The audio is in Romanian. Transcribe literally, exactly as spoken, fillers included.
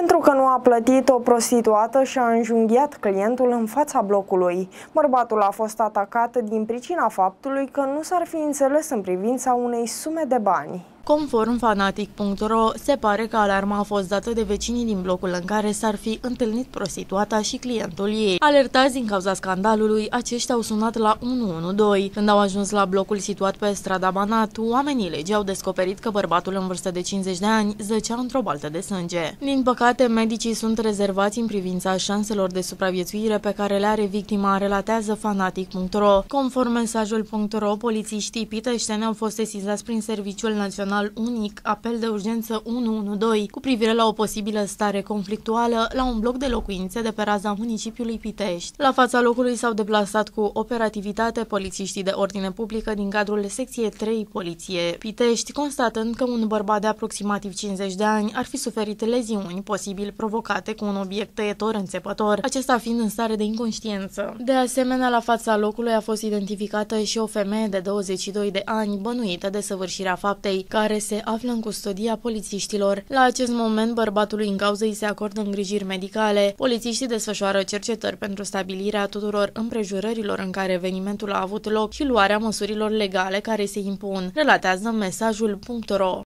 Pentru că nu a plătit, o prostituată și-a înjunghiat clientul în fața blocului. Bărbatul a fost atacat din pricina faptului că nu s-ar fi înțeles în privința unei sume de bani. Conform Fanatic punct ro, se pare că alarma a fost dată de vecinii din blocul în care s-ar fi întâlnit prostituata și clientul ei. Alertați din cauza scandalului, aceștia au sunat la unu unu doi. Când au ajuns la blocul situat pe strada Banat, oamenii legii au descoperit că bărbatul în vârstă de cincizeci de ani zăcea într-o baltă de sânge. Din păcate, medicii sunt rezervați în privința șanselor de supraviețuire pe care le are victima, relatează Fanatic punct ro. Conform mesajul punct ro, polițiștii piteșteni au fost sesizați prin Serviciul Național Unic, apel de urgență unu unu doi, cu privire la o posibilă stare conflictuală la un bloc de locuințe de pe raza municipiului Pitești. La fața locului s-au deplasat cu operativitate polițiștii de ordine publică din cadrul secției trei Poliție Pitești, constatând că un bărbat de aproximativ cincizeci de ani ar fi suferit leziuni, posibil provocate cu un obiect tăietor înțepător, acesta fiind în stare de inconștiență. De asemenea, la fața locului a fost identificată și o femeie de douăzeci și doi de ani, bănuită de săvârșirea faptei, care se află în custodia polițiștilor. La acest moment, bărbatului în cauză îi se acordă îngrijiri medicale. Polițiștii desfășoară cercetări pentru stabilirea tuturor împrejurărilor în care evenimentul a avut loc și luarea măsurilor legale care se impun, relatează mesajul punct ro.